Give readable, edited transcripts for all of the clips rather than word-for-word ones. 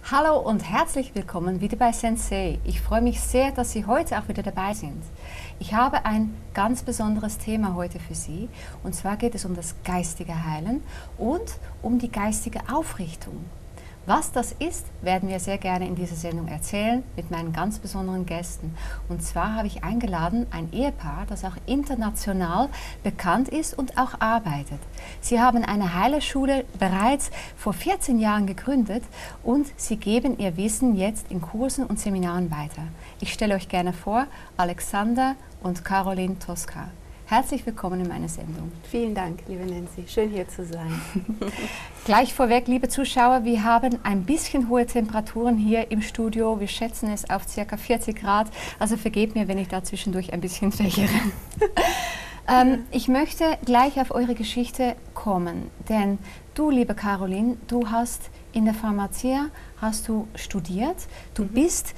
Hallo und herzlich willkommen wieder bei Sensei. Ich freue mich sehr, dass Sie heute auch wieder dabei sind. Ich habe ein ganz besonderes Thema heute für Sie, und zwar geht es um das geistige Heilen und um die geistige Aufrichtung. Was das ist, werden wir sehr gerne in dieser Sendung erzählen mit meinen ganz besonderen Gästen. Und zwar habe ich eingeladen ein Ehepaar, das auch international bekannt ist und auch arbeitet. Sie haben eine Heilerschule bereits vor 14 Jahren gegründet und sie geben ihr Wissen jetzt in Kursen und Seminaren weiter. Ich stelle euch gerne vor, Alexander und Caroline Tosca. Herzlich willkommen in meiner Sendung. Vielen Dank, liebe Nancy. Schön hier zu sein. Gleich vorweg, liebe Zuschauer, wir haben ein bisschen hohe Temperaturen hier im Studio. Wir schätzen es auf ca. 40 Grad. Also vergebt mir, wenn ich da zwischendurch ein bisschen fächere. Ich möchte gleich auf eure Geschichte kommen. Denn du, liebe Caroline, du hast in der Pharmazie studiert. Du bist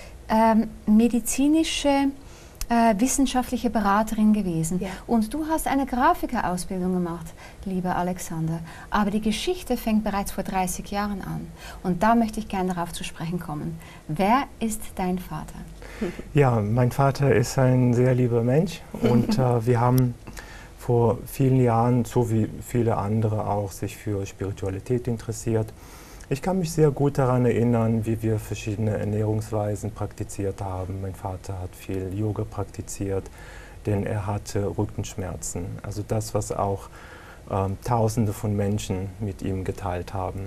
medizinische wissenschaftliche Beraterin gewesen. Ja. Und du hast eine Grafikerausbildung gemacht, lieber Alexander. Aber die Geschichte fängt bereits vor 30 Jahren an. Und da möchte ich gerne darauf zu sprechen kommen. Wer ist dein Vater? Ja, mein Vater ist ein sehr lieber Mensch. Und wir haben vor vielen Jahren, so wie viele andere auch, sich für Spiritualität interessiert. Ich kann mich sehr gut daran erinnern, wie wir verschiedene Ernährungsweisen praktiziert haben. Mein Vater hat viel Yoga praktiziert, denn er hatte Rückenschmerzen. Also das, was auch Tausende von Menschen mit ihm geteilt haben.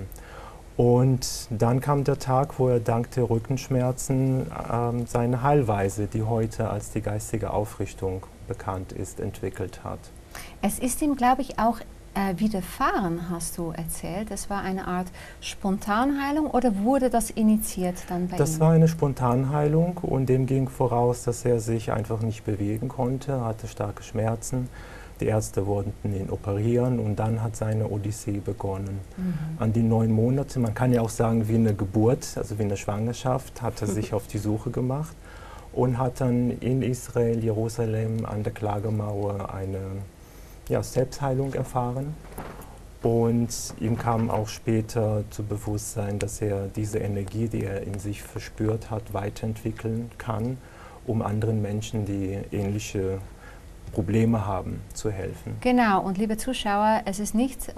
Und dann kam der Tag, wo er dank der Rückenschmerzen seine Heilweise, die heute als die geistige Aufrichtung bekannt ist, entwickelt hat. Es ist ihm, glaube ich, auch widerfahren, hast du erzählt. Das war eine Art Spontanheilung oder wurde das initiiert dann bei ihm? Das war eine Spontanheilung und dem ging voraus, dass er sich einfach nicht bewegen konnte, hatte starke Schmerzen. Die Ärzte wollten ihn operieren und dann hat seine Odyssee begonnen. An die 9 Monate, man kann ja auch sagen wie eine Geburt, also wie eine Schwangerschaft, hat er sich auf die Suche gemacht und hat dann in Israel, Jerusalem, an der Klagemauer eine Selbstheilung erfahren und ihm kam auch später zu Bewusstsein, dass er diese Energie, die er in sich verspürt hat, weiterentwickeln kann, um anderen Menschen, die ähnliche Probleme haben, zu helfen. Genau, und liebe Zuschauer, es ist nicht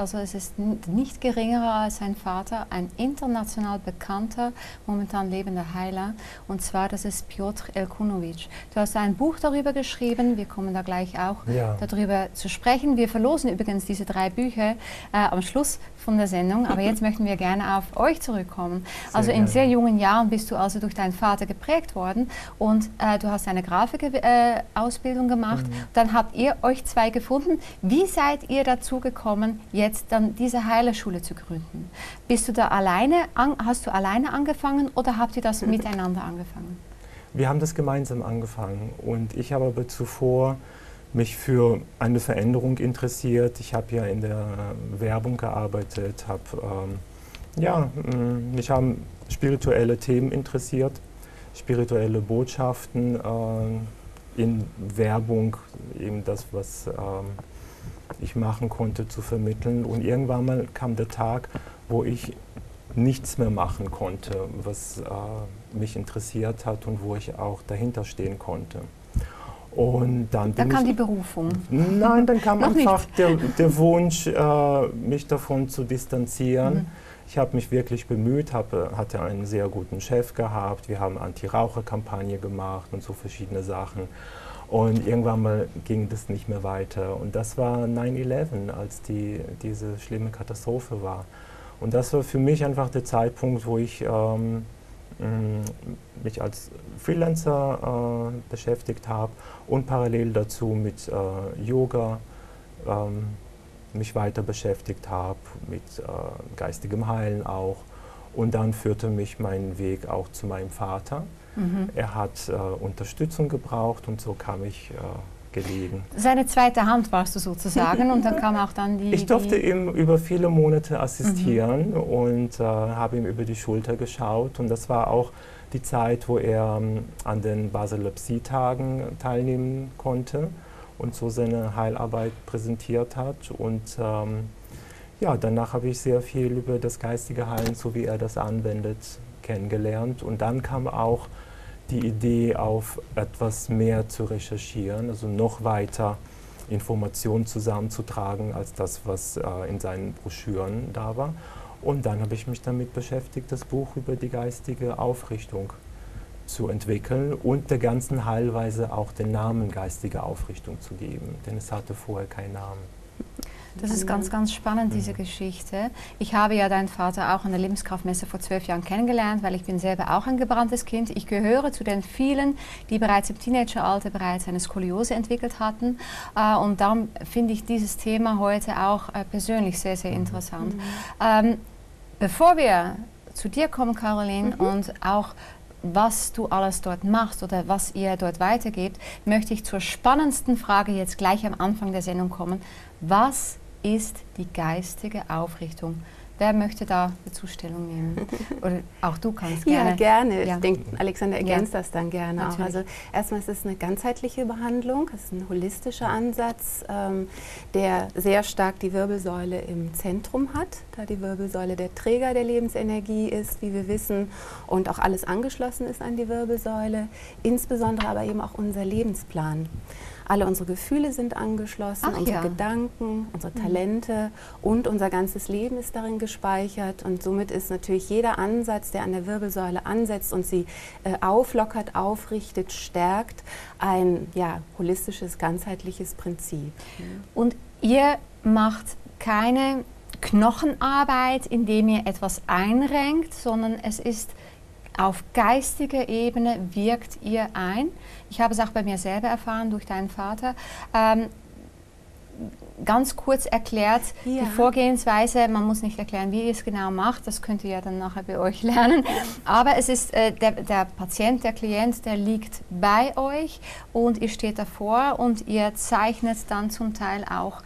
geringerer als sein Vater, ein international bekannter, momentan lebender Heiler, und zwar das ist Piotr Elkunovic. Du hast ein Buch darüber geschrieben, wir kommen da gleich auch darüber zu sprechen. Wir verlosen übrigens diese 3 Bücher am Schluss von der Sendung, aber jetzt möchten wir gerne auf euch zurückkommen. Also in sehr jungen Jahren bist du also durch deinen Vater geprägt worden und du hast eine Grafikerausbildung gemacht. Dann habt ihr euch 2 gefunden. Wie seid ihr dazu gekommen, jetzt dann diese Heilerschule zu gründen? Bist du da alleine, hast du alleine angefangen oder habt ihr das miteinander angefangen? Wir haben das gemeinsam angefangen und ich habe aber zuvor mich für eine Veränderung interessiert. Ich habe ja in der Werbung gearbeitet, mich haben spirituelle Themen interessiert, spirituelle Botschaften in Werbung, eben das, was ich machen konnte, zu vermitteln. Und irgendwann mal kam der Tag, wo ich nichts mehr machen konnte, was mich interessiert hat und wo ich auch dahinter stehen konnte. Und dann kam die Berufung? Nein, dann kam einfach der Wunsch, mich davon zu distanzieren. Ich habe mich wirklich bemüht, hatte einen sehr guten Chef gehabt, wir haben Anti-Raucher-Kampagne gemacht und so verschiedene Sachen. Und irgendwann mal ging das nicht mehr weiter. Und das war 9/11, als diese schlimme Katastrophe war. Und das war für mich einfach der Zeitpunkt, wo ich mich als Freelancer beschäftigt habe und parallel dazu mit Yoga mich weiter beschäftigt habe, mit geistigem Heilen auch. Und dann führte mich mein Weg auch zu meinem Vater. Er hat Unterstützung gebraucht und so kam ich gelegen. Seine zweite Hand warst du sozusagen und dann kam auch dann die... Ich durfte ihm über viele Monate assistieren und habe ihm über die Schulter geschaut und das war auch die Zeit, wo er an den Basler Psi-Tagen teilnehmen konnte und so seine Heilarbeit präsentiert hat und danach habe ich sehr viel über das geistige Heilen, so wie er das anwendet, kennengelernt. Und dann kam auch die Idee auf, etwas mehr zu recherchieren, also noch weiter Informationen zusammenzutragen als das, was in seinen Broschüren da war. Und dann habe ich mich damit beschäftigt, das Buch über die geistige Aufrichtung zu entwickeln und der ganzen Heilweise auch den Namen geistige Aufrichtung zu geben, denn es hatte vorher keinen Namen. Das ist ganz, ganz spannend, diese Geschichte. Ich habe ja deinen Vater auch an der Lebenskraftmesse vor 12 Jahren kennengelernt, weil ich bin selber auch ein gebranntes Kind. Ich gehöre zu den vielen, die bereits im Teenageralter bereits eine Skoliose entwickelt hatten. Und darum finde ich dieses Thema heute auch persönlich sehr, sehr interessant. Bevor wir zu dir kommen, Caroline, und auch was du alles dort machst oder was ihr dort weitergebt, möchte ich zur spannendsten Frage jetzt gleich am Anfang der Sendung kommen. Was ist die geistige Aufrichtung? Wer möchte da die Zustellung nehmen? Oder auch du kannst gerne. Ja, gerne. Ja. Ich denke, Alexander ergänzt das dann gerne Natürlich. auch. Also erstmal ist es eine ganzheitliche Behandlung, es ist ein holistischer Ansatz, der sehr stark die Wirbelsäule im Zentrum hat, da die Wirbelsäule der Träger der Lebensenergie ist, wie wir wissen, und auch alles angeschlossen ist an die Wirbelsäule, insbesondere aber eben auch unser Lebensplan. Alle unsere Gefühle sind angeschlossen, unsere Gedanken, unsere Talente und unser ganzes Leben ist darin gespeichert. Und somit ist natürlich jeder Ansatz, der an der Wirbelsäule ansetzt und sie auflockert, aufrichtet, stärkt, ein holistisches, ganzheitliches Prinzip. Und ihr macht keine Knochenarbeit, indem ihr etwas einrenkt, sondern es ist auf geistiger Ebene wirkt ihr ein. Ich habe es auch bei mir selber erfahren durch deinen Vater. Ganz kurz erklärt, die Vorgehensweise, man muss nicht erklären, wie ihr es genau macht, das könnt ihr ja dann nachher bei euch lernen. Aber es ist der Patient, der Klient, der liegt bei euch und ihr steht davor und ihr zeichnet dann zum Teil auch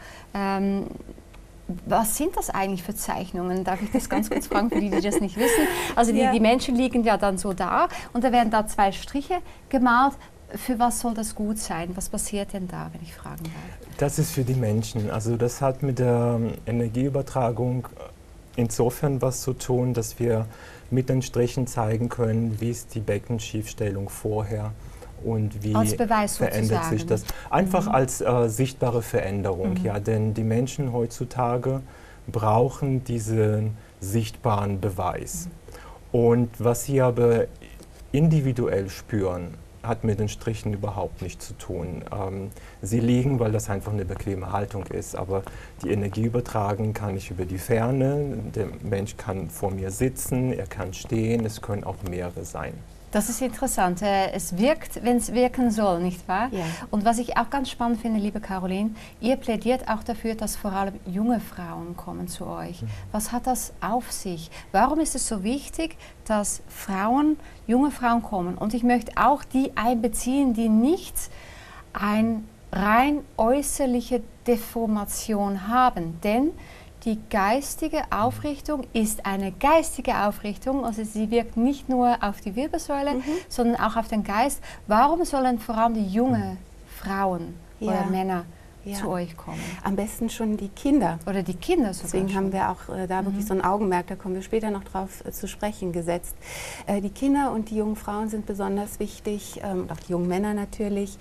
was sind das eigentlich für Zeichnungen? Darf ich das ganz kurz fragen, für die, die das nicht wissen? Also die Menschen liegen ja dann so da und da werden da 2 Striche gemalt. Für was soll das gut sein? Was passiert denn da, wenn ich fragen darf? Das ist für die Menschen. Also das hat mit der Energieübertragung insofern was zu tun, dass wir mit den Strichen zeigen können, wie ist die Beckenschiefstellung vorher und wie verändert sich das. Einfach als sichtbare Veränderung, denn die Menschen heutzutage brauchen diesen sichtbaren Beweis. Und was sie aber individuell spüren, hat mit den Strichen überhaupt nichts zu tun. Sie liegen, weil das einfach eine bequeme Haltung ist, aber die Energie übertragen kann ich über die Ferne. Der Mensch kann vor mir sitzen, er kann stehen, es können auch mehrere sein. Das ist interessant. Es wirkt, wenn es wirken soll, nicht wahr? Ja. Und was ich auch ganz spannend finde, liebe Caroline, ihr plädiert auch dafür, dass vor allem junge Frauen kommen zu euch. Was hat das auf sich? Warum ist es so wichtig, dass junge Frauen kommen? Und ich möchte auch die einbeziehen, die nicht eine rein äußerliche Deformation haben. Denn die geistige Aufrichtung ist eine geistige Aufrichtung, also sie wirkt nicht nur auf die Wirbelsäule, sondern auch auf den Geist. Warum sollen vor allem die jungen Frauen oder Männer zu euch kommen? Am besten schon die Kinder. Oder die Kinder sogar. Deswegen haben wir auch da wirklich so ein Augenmerk, da kommen wir später noch drauf zu sprechen, gesetzt. Die Kinder und die jungen Frauen sind besonders wichtig, auch die jungen Männer natürlich.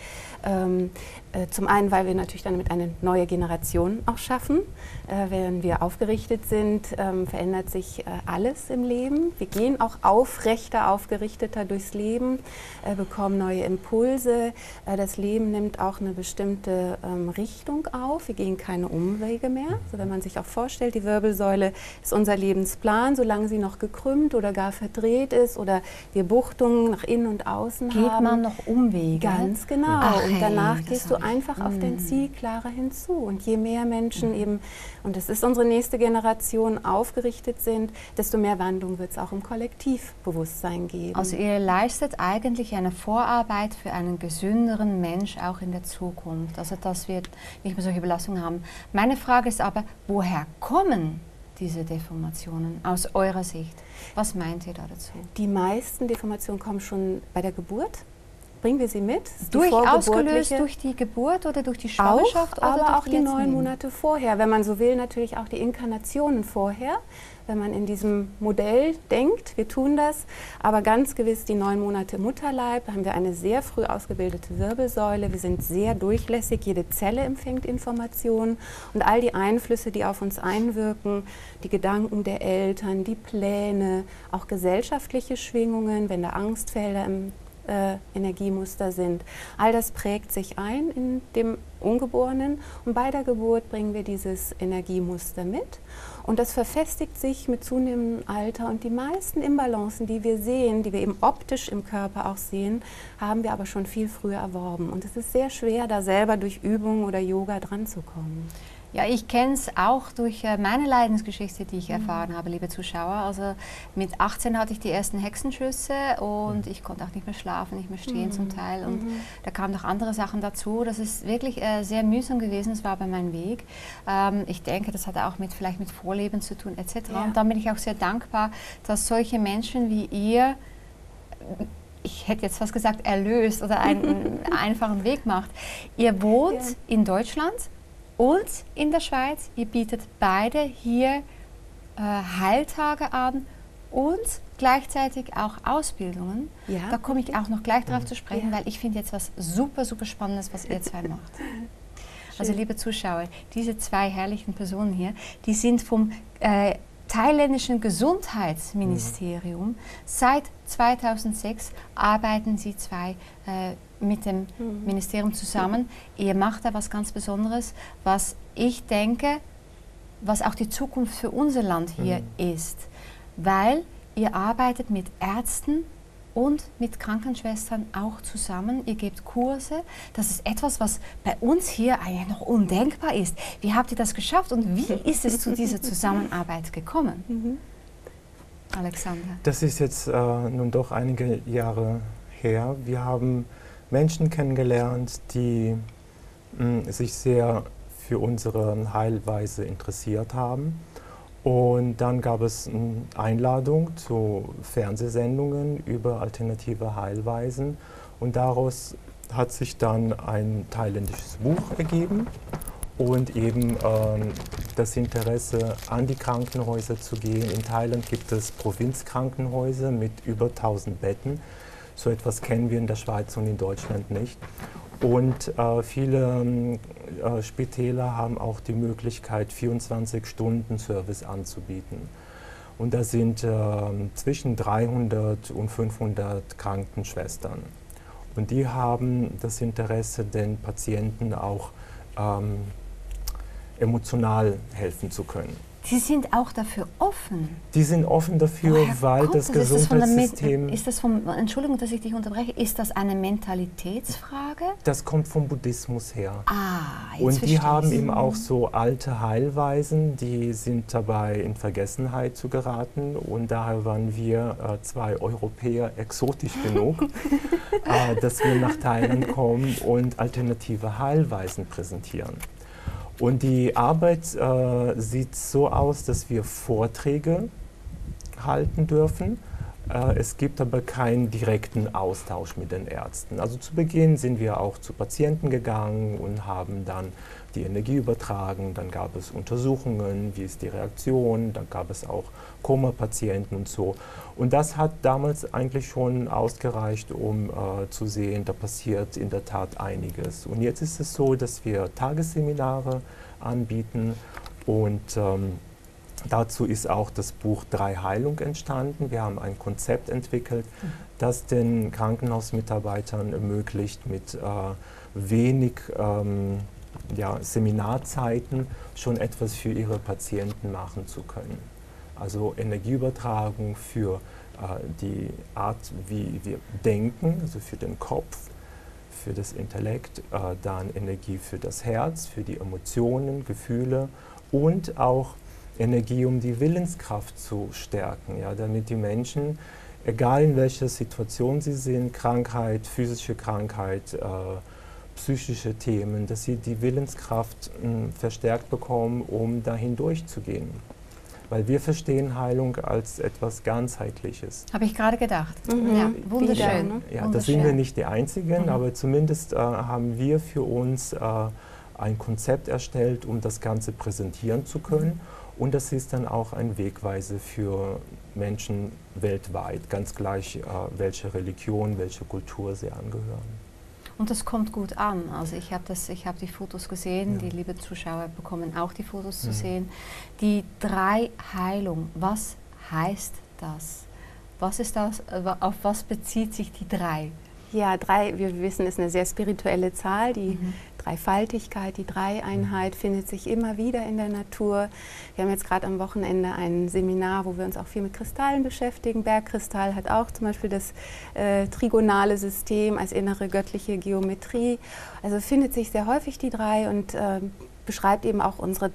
Zum einen, weil wir natürlich dann mit einer neuen Generation auch schaffen. Wenn wir aufgerichtet sind, verändert sich alles im Leben. Wir gehen auch aufrechter, aufgerichteter durchs Leben, bekommen neue Impulse. Das Leben nimmt auch eine bestimmte Richtung auf. Wir gehen keine Umwege mehr. Also wenn man sich auch vorstellt, die Wirbelsäule ist unser Lebensplan, solange sie noch gekrümmt oder gar verdreht ist oder wir Buchtungen nach innen und außen haben. Geht man noch Umwege? Ganz genau. Ach, und danach hey, gehst du einfach auf dein Ziel klarer hinzu. Und je mehr Menschen eben, und das ist unsere nächste Generation, aufgerichtet sind, desto mehr Wandlung wird es auch im Kollektivbewusstsein geben. Also ihr leistet eigentlich eine Vorarbeit für einen gesünderen Mensch auch in der Zukunft. Also dass wir nicht mehr solche Belastungen haben. Meine Frage ist aber, woher kommen diese Deformationen aus eurer Sicht? Was meint ihr da dazu? Die meisten Deformationen kommen schon bei der Geburt. bringen wir sie mit. Ausgelöst durch die Geburt oder durch die Schwangerschaft? Auch, oder aber auch die 9 Leben? Monate vorher. Wenn man so will, natürlich auch die Inkarnationen vorher. Wenn man in diesem Modell denkt, wir tun das, aber ganz gewiss die 9 Monate Mutterleib, da haben wir eine sehr früh ausgebildete Wirbelsäule, wir sind sehr durchlässig, jede Zelle empfängt Informationen und all die Einflüsse, die auf uns einwirken, die Gedanken der Eltern, die Pläne, auch gesellschaftliche Schwingungen, wenn da Angstfelder im Energiemuster sind. All das prägt sich ein in dem Ungeborenen und bei der Geburt bringen wir dieses Energiemuster mit und das verfestigt sich mit zunehmendem Alter und die meisten Imbalancen, die wir sehen, die wir eben optisch im Körper auch sehen, haben wir aber schon viel früher erworben und es ist sehr schwer, da selber durch Übung oder Yoga dran zu kommen. Ja, ich kenne es auch durch meine Leidensgeschichte, die ich erfahren habe, liebe Zuschauer. Also mit 18 hatte ich die ersten Hexenschüsse und ich konnte auch nicht mehr schlafen, nicht mehr stehen zum Teil. Und da kamen noch andere Sachen dazu. Das ist wirklich sehr mühsam gewesen, es war aber mein Weg. Ich denke, das hatte auch vielleicht mit Vorleben zu tun etc. Ja. Und dann bin ich auch sehr dankbar, dass solche Menschen wie ihr, ich hätte jetzt fast gesagt, erlöst oder einen einfachen Weg macht. Ihr wohnt in Deutschland und in der Schweiz. Ihr bietet beide hier Heiltage an und gleichzeitig auch Ausbildungen. Ja. Da komme ich auch noch gleich darauf zu sprechen, weil ich finde jetzt was super, super Spannendes, was ihr zwei macht. Also liebe Zuschauer, diese zwei herrlichen Personen hier, die sind vom thailändischen Gesundheitsministerium. Seit 2006 arbeiten sie zwei mit dem Ministerium zusammen. Ihr macht da was ganz Besonderes, was ich denke, was auch die Zukunft für unser Land hier ist. Weil ihr arbeitet mit Ärzten und mit Krankenschwestern auch zusammen. Ihr gebt Kurse. Das ist etwas, was bei uns hier eigentlich noch undenkbar ist. Wie habt ihr das geschafft und wie ist es zu dieser Zusammenarbeit gekommen? Alexander. Das ist jetzt nun doch einige Jahre her. Wir haben Menschen kennengelernt, die sich sehr für unsere Heilweise interessiert haben. Und dann gab es eine Einladung zu Fernsehsendungen über alternative Heilweisen. Und daraus hat sich dann ein thailändisches Buch ergeben und eben das Interesse, an die Krankenhäuser zu gehen. In Thailand gibt es Provinzkrankenhäuser mit über 1000 Betten. So etwas kennen wir in der Schweiz und in Deutschland nicht. Und viele Spitäler haben auch die Möglichkeit, 24-Stunden-Service anzubieten. Und da sind zwischen 300 und 500 Krankenschwestern. Und die haben das Interesse, den Patienten auch emotional helfen können. Sie sind auch dafür offen? Die sind offen dafür, weil das Gesundheitssystem... Entschuldigung, dass ich dich unterbreche, ist das eine Mentalitätsfrage? Das kommt vom Buddhismus her. Jetzt und die haben eben auch so alte Heilweisen, die sind dabei in Vergessenheit zu geraten. Und daher waren wir zwei Europäer exotisch genug, dass wir nach Thailand kommen und alternative Heilweisen präsentieren. Und die Arbeit sieht so aus, dass wir Vorträge halten dürfen. Es gibt aber keinen direkten Austausch mit den Ärzten. Also zu Beginn sind wir auch zu Patienten gegangen und haben dann die Energie übertragen. Dann gab es Untersuchungen, wie ist die Reaktion, dann gab es auch Koma-Patienten und so. Und das hat damals eigentlich schon ausgereicht, um zu sehen, da passiert in der Tat einiges. Und jetzt ist es so, dass wir Tagesseminare anbieten und dazu ist auch das Buch 3 Heilung entstanden. Wir haben ein Konzept entwickelt, das den Krankenhausmitarbeitern ermöglicht, mit wenig Seminarzeiten schon etwas für ihre Patienten machen zu können. Also Energieübertragung für die Art, wie wir denken, also für den Kopf, für das Intellekt, dann Energie für das Herz, für die Emotionen, Gefühle und auch Energie, um die Willenskraft zu stärken, ja, damit die Menschen, egal in welcher Situation sie sind, Krankheit, physische Krankheit, psychische Themen, dass sie die Willenskraft verstärkt bekommen, um dahin durchzugehen. weil wir verstehen Heilung als etwas Ganzheitliches. Habe ich gerade gedacht. Ja, wunderschön. Ne? Ja, da sind wir nicht die Einzigen, aber zumindest haben wir für uns ein Konzept erstellt, um das Ganze präsentieren zu können. Und das ist dann auch ein Wegweiser für Menschen weltweit, ganz gleich, welche Religion, welche Kultur sie angehören. Und das kommt gut an. Also ich habe die Fotos gesehen, die lieben Zuschauer bekommen auch die Fotos zu sehen. Die 3 Heilung, was heißt das? Was ist das? Auf was bezieht sich die 3? Ja, 3, wir wissen, ist eine sehr spirituelle Zahl. Die Dreifaltigkeit, die Dreieinheit findet sich immer wieder in der Natur. Wir haben jetzt gerade am Wochenende ein Seminar, wo wir uns auch viel mit Kristallen beschäftigen. Bergkristall hat auch zum Beispiel das trigonale System als innere göttliche Geometrie. Also findet sich sehr häufig die 3 und beschreibt eben auch unser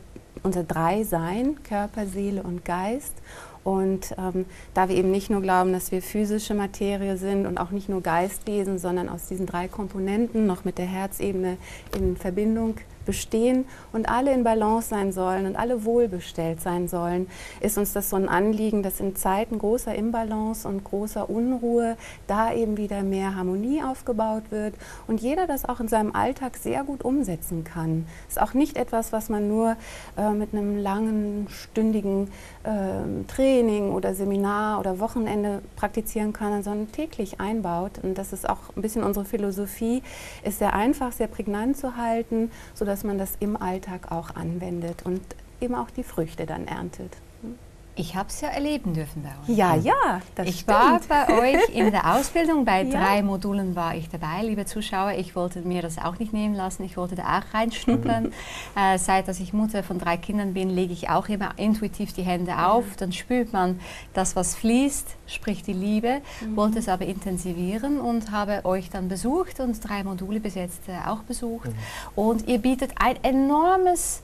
3-Sein, Körper, Seele und Geist. Und da wir eben nicht nur glauben, dass wir physische Materie sind und auch nicht nur Geistwesen, sondern aus diesen 3 Komponenten noch mit der Herzebene in Verbindung bestehen und alle in Balance sein sollen und alle wohlbestellt sein sollen, ist uns das so ein Anliegen, dass in Zeiten großer Imbalance und großer Unruhe da eben wieder mehr Harmonie aufgebaut wird und jeder das auch in seinem Alltag sehr gut umsetzen kann. Ist auch nicht etwas, was man nur mit einem langen, stündigen Training oder Seminar oder Wochenende praktizieren kann, sondern täglich einbaut. Und das ist auch ein bisschen unsere Philosophie, ist sehr einfach, sehr prägnant zu halten, sodass man das im Alltag auch anwendet und eben auch die Früchte dann erntet. Ich habe es ja erleben dürfen bei euch. Ja, ja, das Ich stimmt. war bei euch in der Ausbildung, bei 3 Modulen war ich dabei, liebe Zuschauer. Ich wollte mir das auch nicht nehmen lassen, ich wollte da auch reinschnuppern. Seit dass ich Mutter von 3 Kindern bin, lege ich auch immer intuitiv die Hände auf. Dann spürt man das, was fließt, sprich die Liebe. Wollte es aber intensivieren und habe euch dann besucht und 3 Module bis jetzt auch besucht. Und ihr bietet ein enormes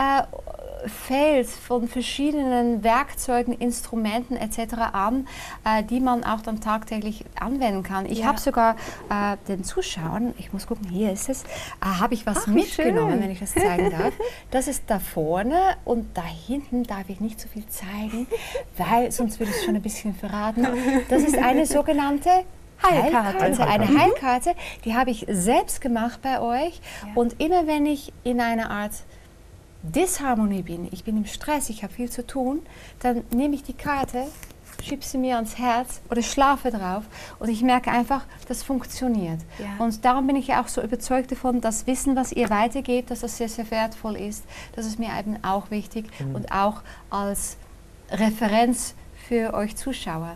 Feld von verschiedenen Werkzeugen, Instrumenten etc. an, die man auch dann tagtäglich anwenden kann. Ich habe sogar den Zuschauern, ich muss gucken, hier ist es, habe ich was mitgenommen, schön. wenn ich das zeigen darf. Das ist da vorne und da hinten darf ich nicht so viel zeigen, weil sonst würde ich es schon ein bisschen verraten. Das ist eine sogenannte Heilkarte. Eine Heilkarte, die habe ich selbst gemacht bei euch und immer wenn ich in einer Art Disharmonie bin, ich bin im Stress, ich habe viel zu tun, dann nehme ich die Karte, schiebe sie mir ans Herz oder schlafe drauf und ich merke einfach, das funktioniert. Ja. Und darum bin ich ja auch so überzeugt davon, das Wissen, was ihr weitergebt, dass das sehr, sehr wertvoll ist, das ist mir eben auch wichtig und auch als Referenz für euch Zuschauer.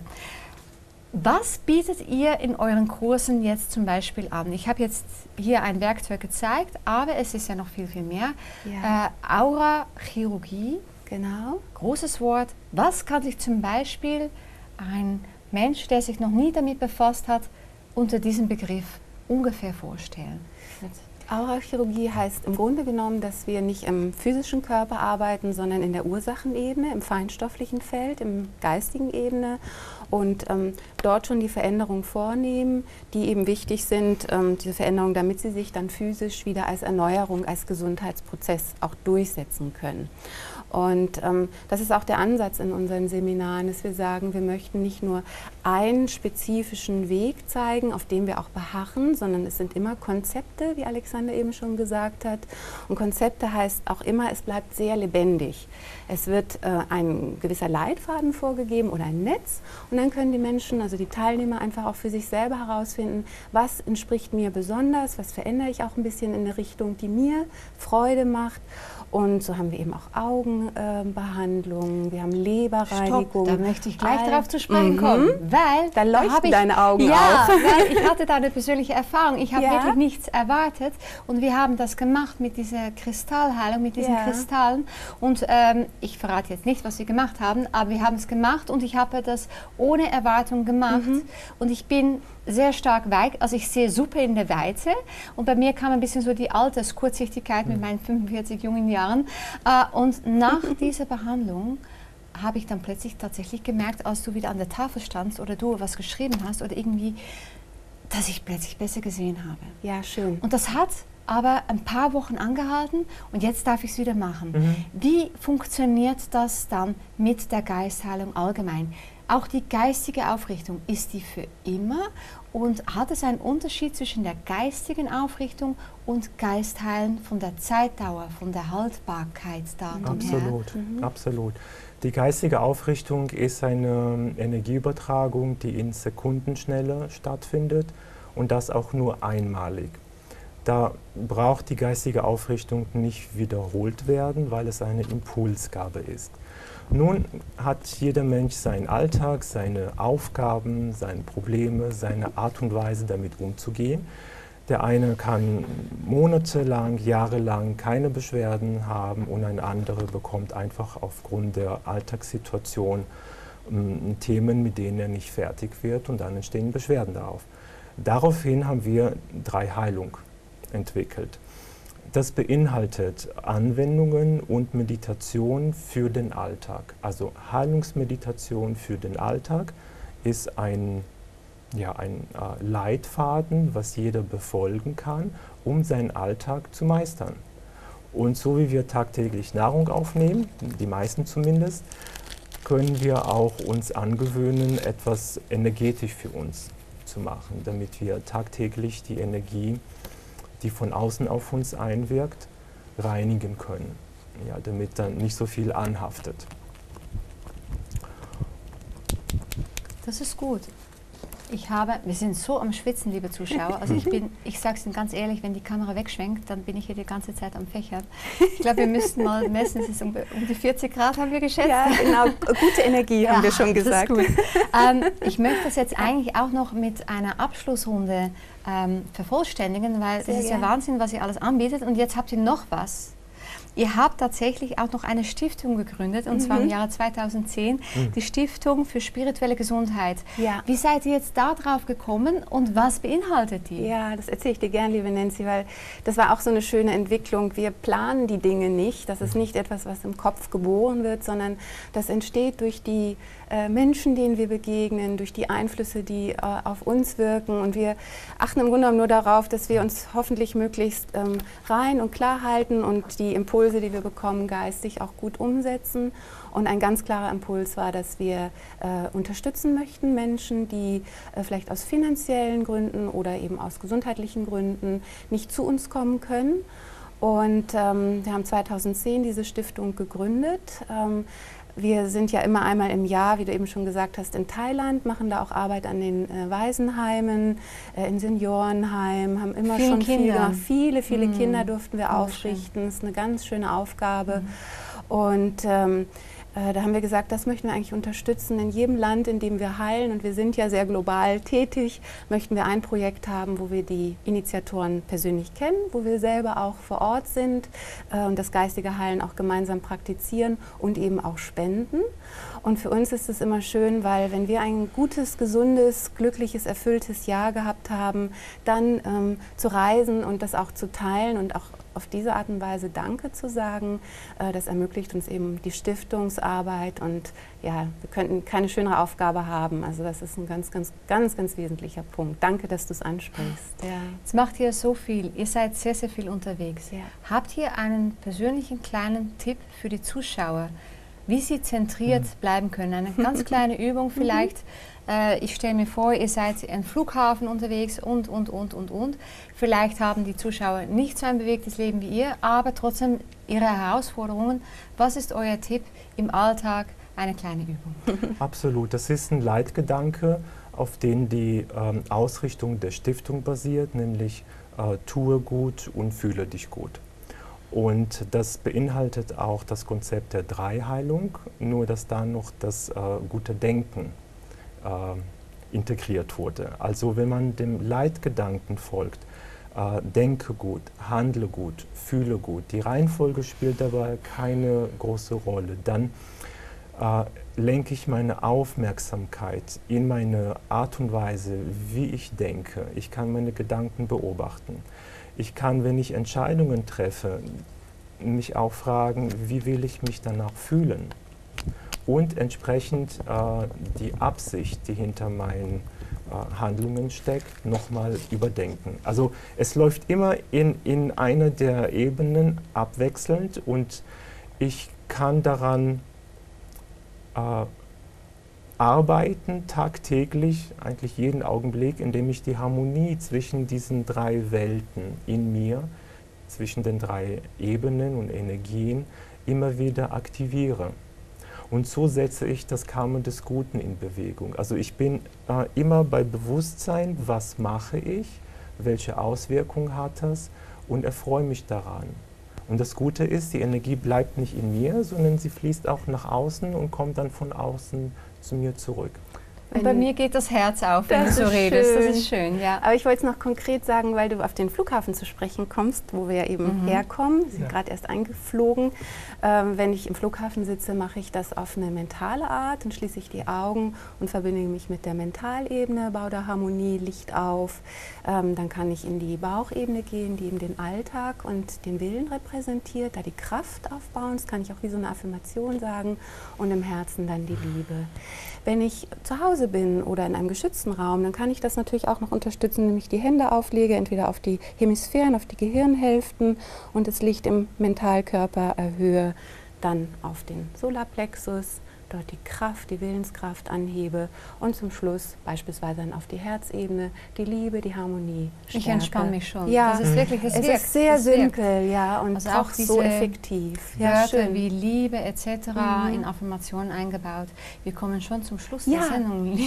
Was bietet ihr in euren Kursen jetzt zum Beispiel an? Ich habe jetzt hier ein Werkzeug gezeigt, aber es ist ja noch viel, viel mehr. Ja. Aurachirurgie, Genau. großes Wort. Was kann sich zum Beispiel ein Mensch, der sich noch nie damit befasst hat, unter diesem Begriff ungefähr vorstellen? Aurachirurgie heißt im Grunde genommen, dass wir nicht im physischen Körper arbeiten, sondern in der Ursachenebene, im feinstofflichen Feld, im geistigen Ebene und dort schon die Veränderungen vornehmen, die eben wichtig sind, diese Veränderungen, damit sie sich dann physisch wieder als Erneuerung, als Gesundheitsprozess auch durchsetzen können. Und das ist auch der Ansatz in unseren Seminaren, dass wir sagen, wir möchten nicht nur einen spezifischen Weg zeigen, auf dem wir auch beharren, sondern es sind immer Konzepte, wie Alexander eben schon gesagt hat. Und Konzepte heißt auch immer, es bleibt sehr lebendig. Es wird ein gewisser Leitfaden vorgegeben oder ein Netz und dann können die Menschen, also die Teilnehmer, einfach auch für sich selber herausfinden, was entspricht mir besonders, was verändere ich auch ein bisschen in eine Richtung, die mir Freude macht. Und so haben wir eben auch Augenbehandlungen, wir haben Leberreinigung. Stopp, da möchte ich gleich darauf zu sprechen kommen, weil da leuchten deine Augen ja, auch. weil ich hatte da eine persönliche Erfahrung. Ich habe Ja. wirklich nichts erwartet und wir haben das gemacht mit dieser Kristallheilung, mit diesen Ja. Kristallen und ich verrate jetzt nicht, was wir gemacht haben, aber wir haben es gemacht und ich habe das ohne Erwartung gemacht und ich bin sehr stark weich, also ich sehe super in der Weite und bei mir kam ein bisschen so die Alterskurzsichtigkeit mit meinen 45 jungen Jahren und nach dieser Behandlung habe ich dann plötzlich tatsächlich gemerkt, als du wieder an der Tafel standst oder du was geschrieben hast oder irgendwie, dass ich plötzlich besser gesehen habe. Ja, schön. Und das hat aber ein paar Wochen angehalten und jetzt darf ich es wieder machen. Wie funktioniert das dann mit der Geistheilung allgemein? Auch die geistige Aufrichtung, ist die für immer? Und hat es einen Unterschied zwischen der geistigen Aufrichtung und Geistheilen von der Zeitdauer, von der Haltbarkeitsdatum Absolut, her? absolut. Die geistige Aufrichtung ist eine Energieübertragung, die in Sekundenschnelle stattfindet und das auch nur einmalig. Da braucht die geistige Aufrichtung nicht wiederholt werden, weil es eine Impulsgabe ist. Nun hat jeder Mensch seinen Alltag, seine Aufgaben, seine Probleme, seine Art und Weise damit umzugehen. Der eine kann monatelang, jahrelang keine Beschwerden haben und ein anderer bekommt einfach aufgrund der Alltagssituation Themen, mit denen er nicht fertig wird und dann entstehen Beschwerden darauf. Daraufhin haben wir 3-Heilung entwickelt. Das beinhaltet Anwendungen und Meditation für den Alltag. Also Heilungsmeditation für den Alltag ist ein Leitfaden, was jeder befolgen kann, um seinen Alltag zu meistern. Und so wie wir tagtäglich Nahrung aufnehmen, die meisten zumindest, können wir auch uns angewöhnen, etwas energetisch für uns zu machen, damit wir tagtäglich die Energie, die von außen auf uns einwirkt, reinigen können, ja, damit dann nicht so viel anhaftet. Das ist gut. Wir sind so am Schwitzen, liebe Zuschauer. Also ich sage es Ihnen ganz ehrlich, wenn die Kamera wegschwenkt, dann bin ich hier die ganze Zeit am Fächern. Ich glaube, wir müssten mal messen, es ist um die 40 Grad, haben wir geschätzt. Ja, genau, gute Energie haben wir schon gesagt. Das ist gut. Ich möchte das jetzt eigentlich auch noch mit einer Abschlussrunde vervollständigen, weil es ist ja Wahnsinn, was ihr alles anbietet. Und jetzt habt ihr noch was. Ihr habt tatsächlich auch noch eine Stiftung gegründet, und zwar im Jahre 2010, die Stiftung für spirituelle Gesundheit. Ja. Wie seid ihr jetzt da drauf gekommen und was beinhaltet die? Ja, das erzähle ich dir gern, liebe Nancy, weil das war auch so eine schöne Entwicklung. Wir planen die Dinge nicht. Das ist nicht etwas, was im Kopf geboren wird, sondern das entsteht durch die Menschen, denen wir begegnen, durch die Einflüsse, die auf uns wirken. Und wir achten im Grunde genommen nur darauf, dass wir uns hoffentlich möglichst rein und klar halten und die Impulse, die wir bekommen, geistig auch gut umsetzen. Und ein ganz klarer Impuls war, dass wir unterstützen möchten Menschen, die vielleicht aus finanziellen Gründen oder eben aus gesundheitlichen Gründen nicht zu uns kommen können. Und wir haben 2010 diese Stiftung gegründet. Wir sind ja immer einmal im Jahr, wie du eben schon gesagt hast, in Thailand, machen da auch Arbeit an den Waisenheimen, in Seniorenheimen, haben immer schon viel gemacht. Viele Kinder durften wir aufrichten. Das ist eine ganz schöne Aufgabe. Und da haben wir gesagt, das möchten wir eigentlich unterstützen. In jedem Land, in dem wir heilen, und wir sind ja sehr global tätig, möchten wir ein Projekt haben, wo wir die Initiatoren persönlich kennen, wo wir selber auch vor Ort sind und das geistige Heilen auch gemeinsam praktizieren und eben auch spenden. Und für uns ist es immer schön, weil wenn wir ein gutes, gesundes, glückliches, erfülltes Jahr gehabt haben, dann zu reisen und das auch zu teilen und auch auf diese Art und Weise Danke zu sagen, das ermöglicht uns eben die Stiftungsarbeit und ja, wir könnten keine schönere Aufgabe haben. Also das ist ein ganz wesentlicher Punkt. Danke, dass du es ansprichst. Ja. Jetzt macht ihr so viel, ihr seid sehr viel unterwegs. Ja. Habt ihr einen persönlichen kleinen Tipp für die Zuschauer, wie sie zentriert bleiben können? Eine ganz kleine Übung vielleicht. Ich stelle mir vor, ihr seid am Flughafen unterwegs und. Vielleicht haben die Zuschauer nicht so ein bewegtes Leben wie ihr, aber trotzdem ihre Herausforderungen. Was ist euer Tipp im Alltag? Eine kleine Übung. Absolut. Das ist ein Leitgedanke, auf den die Ausrichtung der Stiftung basiert, nämlich tue gut und fühle dich gut. Und das beinhaltet auch das Konzept der Dreiheilung, nur dass da noch das gute Denken integriert wurde. Also wenn man dem Leitgedanken folgt, denke gut, handle gut, fühle gut, die Reihenfolge spielt dabei keine große Rolle, dann lenke ich meine Aufmerksamkeit in meine Art und Weise, wie ich denke. Ich kann meine Gedanken beobachten. Ich kann, wenn ich Entscheidungen treffe, mich auch fragen, wie will ich mich danach fühlen? Und entsprechend die Absicht, die hinter meinen Handlungen steckt, nochmal überdenken. Also es läuft immer in einer der Ebenen abwechselnd und ich kann daran arbeiten, tagtäglich, eigentlich jeden Augenblick, indem ich die Harmonie zwischen diesen drei Welten in mir, zwischen den drei Ebenen und Energien immer wieder aktiviere. Und so setze ich das Karma des Guten in Bewegung. Also ich bin immer bei Bewusstsein, was mache ich, welche Auswirkungen hat das und erfreue mich daran. Und das Gute ist, die Energie bleibt nicht in mir, sondern sie fließt auch nach außen und kommt dann von außen zu mir zurück. Und bei mir geht das Herz auf, wenn du so redest. Das ist schön, ja. Aber ich wollte es noch konkret sagen, weil du auf den Flughafen zu sprechen kommst, wo wir ja eben herkommen. Wir sind gerade erst eingeflogen. Wenn ich im Flughafen sitze, mache ich das auf eine mentale Art. Dann schließe ich die Augen und verbinde mich mit der Mentalebene, baue da Harmonie, Licht auf. Dann kann ich in die Bauchebene gehen, die eben den Alltag und den Willen repräsentiert, da die Kraft aufbauen. Das kann ich auch wie so eine Affirmation sagen. Und im Herzen dann die Liebe. Wenn ich zu Hause bin oder in einem geschützten Raum, dann kann ich das natürlich auch noch unterstützen, indem ich die Hände auflege, entweder auf die Hemisphären, auf die Gehirnhälften und das Licht im Mentalkörper erhöhe, dann auf den Solarplexus, dort die Kraft, die Willenskraft anhebe und zum Schluss beispielsweise dann auf die Herzebene, die Liebe, die Harmonie stärke. Ich entspanne mich schon. Ja, das ist wirklich, es wirkt. ist sehr simpel, ja, und also auch so effektiv. Ja, Wörter schön. wie Liebe etc. in Affirmationen eingebaut. Wir kommen schon zum Schluss der Ja. Sendung.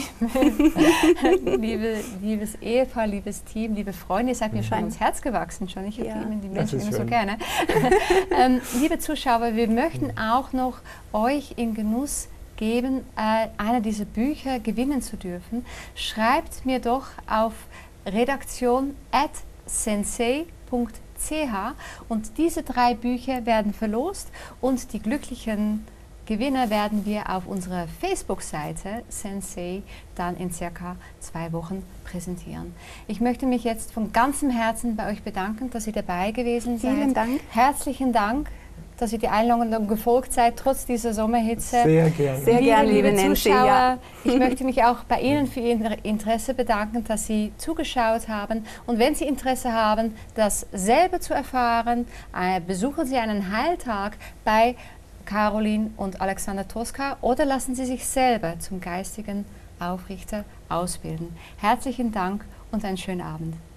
Liebes Ehepaar, liebes Team, liebe Freunde, ihr seid mir schon ans Herz gewachsen. Schon. Ich Ja. liebe die Menschen immer so schön. gerne. Liebe Zuschauer, wir möchten auch noch euch in Genuss geben, einer dieser Bücher gewinnen zu dürfen. Schreibt mir doch auf redaktion@sensei.ch und diese 3 Bücher werden verlost und die glücklichen Gewinner werden wir auf unserer Facebook-Seite Sensei dann in circa 2 Wochen präsentieren. Ich möchte mich jetzt von ganzem Herzen bei euch bedanken, dass ihr dabei gewesen seid. Vielen Dank. Herzlichen Dank, dass ihr die Einladung gefolgt seid, trotz dieser Sommerhitze. Sehr gerne. Sehr gerne, liebe Nancy, Zuschauer, ja. ich möchte mich auch bei Ihnen für Ihr Interesse bedanken, dass Sie zugeschaut haben. Und wenn Sie Interesse haben, das selber zu erfahren, besuchen Sie einen Heiltag bei Caroline und Alexander Tosca oder lassen Sie sich selber zum geistigen Aufrichter ausbilden. Herzlichen Dank und einen schönen Abend.